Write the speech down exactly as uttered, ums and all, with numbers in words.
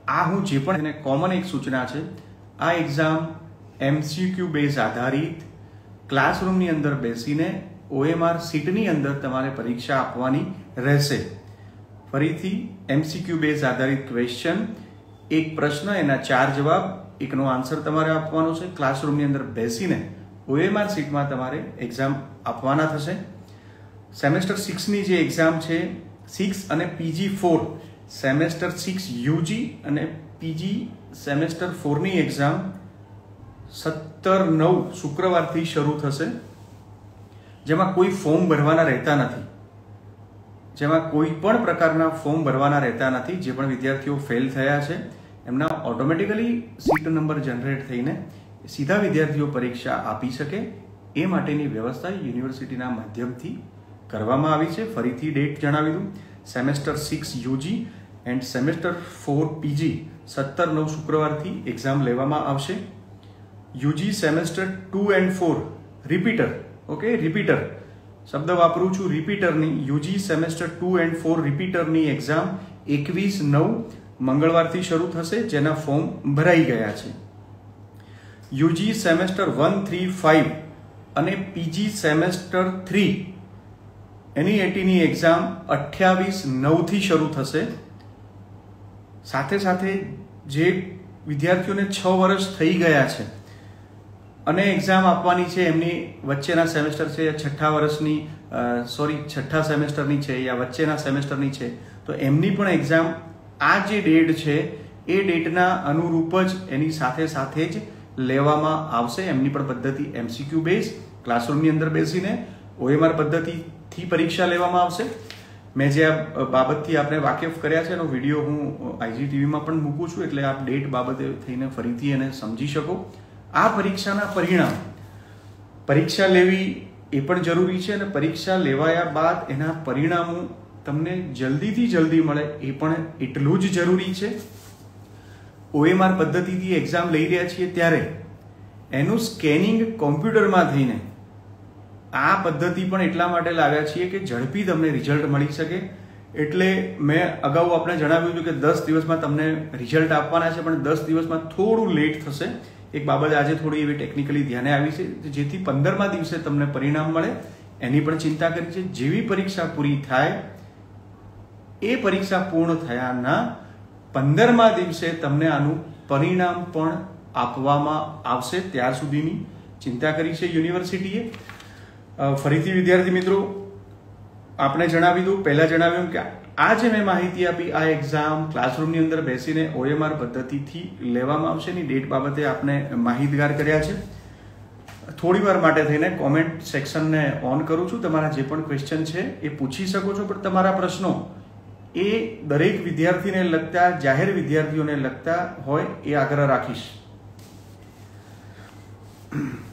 આ હું જે પણ એને કોમન એક સૂચના છે, આ એક્ઝામ એમસીક્યુ બેઝ આધારિત ક્લાસરૂમની અંદર બેસીને ઓએમઆર સીટની અંદર તમારે પરીક્ષા આપવાની રહેશે. ફરીથી એમસીક્યુ બેઝ આધારિત ક્વેશ્ચન, એક પ્રશ્ન, એના ચાર જવાબ, એકનો આન્સર તમારે આપવાનો છે. ક્લાસરૂમની અંદર બેસીને ઓએમઆર સીટમાં તમારે એક્ઝામ આપવાના થશે. સેમેસ્ટર સિક્સની જે એક્ઝામ છે, સિક્સ અને PG four, semester six UG અને પીજી સેમેસ્ટર ફોરની એક્ઝામ સત્તર નવ શુક્રવારથી શરૂ થશે, જેમાં કોઈ ફોર્મ ભરવાના રહેતા નથી. જેમાં કોઈ પણ પ્રકારના ફોર્મ ભરવાના રહેતા નથી. જે પણ વિદ્યાર્થીઓ ફેલ થયા છે એમના ઓટોમેટિકલી સીટ નંબર જનરેટ થઈને સીધા વિદ્યાર્થીઓ પરીક્ષા આપી શકે એ માટેની વ્યવસ્થા યુનિવર્સિટીના માધ્યમથી કરવામાં આવી છે. ફરીથી ડેટ જણાવી દઉં, semester six UG and semester four PG સત્તર નવ શુક્રવારથી એક્ઝામ લેવામાં આવશે. UG semester two and four repeater, okay, repeater શબ્દ વાપરું છું, રિપીટરની UG semester two and four રિપીટરની એક્ઝામ એકવીસ નવ મંગળવારથી શરૂ થશે, જેના ફોર્મ ભરાઈ ગયા છે. UG semester one three five અને પીજી સેમેસ્ટર થ્રી એની એટીની એક્ઝામ અઠ્યાવીસ નવથી શરૂ થશે. સાથે સાથે જે વિદ્યાર્થીઓને છ વર્ષ થઈ ગયા છે અને એક્ઝામ આપવાની છે, એમની વચ્ચેના સેમેસ્ટર છે, છઠ્ઠા વર્ષની સોરી છઠ્ઠા સેમેસ્ટરની છે યા વચ્ચેના સેમેસ્ટરની છે, તો એમની પણ એક્ઝામ આ જે ડેટ છે એ ડેટના અનુરૂપ જ એની સાથે સાથે જ લેવામાં આવશે. એમની પણ પદ્ધતિ એમસીક્યુ બેઝ, ક્લાસરૂમની અંદર બેસીને ઓએમઆર પદ્ધતિથી પરીક્ષા લેવામાં આવશે. મેં જે આ બાબતથી આપણે વાકેફ કર્યા છે એનો વિડીયો હું આઈજીટીવીમાં પણ મૂકું છું, એટલે આપ ડેટ બાબતે થઈને ફરીથી એને સમજી શકો. આ પરીક્ષાના પરિણામ, પરીક્ષા લેવી એ પણ જરૂરી છે અને પરીક્ષા લેવાયા બાદ એના પરિણામો તમને જલ્દીથી જલ્દી મળે એ પણ એટલું જ જરૂરી છે. ઓએમઆર પદ્ધતિથી એક્ઝામ લઈ રહ્યા છીએ ત્યારે એનું સ્કેનિંગ કોમ્પ્યુટરમાં થઈને આ પદ્ધતિ પણ એટલા માટે લાવ્યા છીએ કે ઝડપી તમને રિઝલ્ટ મળી શકે. એટલે મેં અગાઉ આપણે જણાવ્યું હતું કે દસ દિવસમાં તમને રિઝલ્ટ આપવાના છે, પણ દસ દિવસમાં થોડું લેટ થશે. એક બાબત આજે થોડી એવી ટેકનિકલી ધ્યાને આવી છે, જેથી પંદરમા દિવસે તમને પરિણામ મળે એની પણ ચિંતા કરી છે. જેવી પરીક્ષા પૂરી થાય એ પરીક્ષા પૂર્ણ થયાના પંદરમા દિવસે તમને આનું પરિણામ પણ આપવામાં આવશે. ત્યાર સુધીની ચિંતા કરી છે યુનિવર્સિટીએ. ફરીથી વિદ્યાર્થી મિત્રો, આપણે જણાવી દઉં, પહેલા જણાવ્યું કે આ જે મેં માહિતી આપી, આ એક્ઝામ ક્લાસરૂમની અંદર બેસીને ઓએમઆર પદ્ધતિથી લેવામાં આવશે. એની ડેટ બાબતે આપણે માહિતગાર કર્યા છે. થોડી વાર માટે થઈને કોમેન્ટ સેક્શનને ઓન કરું છું. તમારા જે પણ ક્વેશ્ચન છે એ પૂછી શકો છો, પણ તમારા પ્રશ્નો એ દરેક વિદ્યાર્થીને લગતા, જાહેર વિદ્યાર્થીઓને લગતા હોય એ આગ્રહ રાખીશ.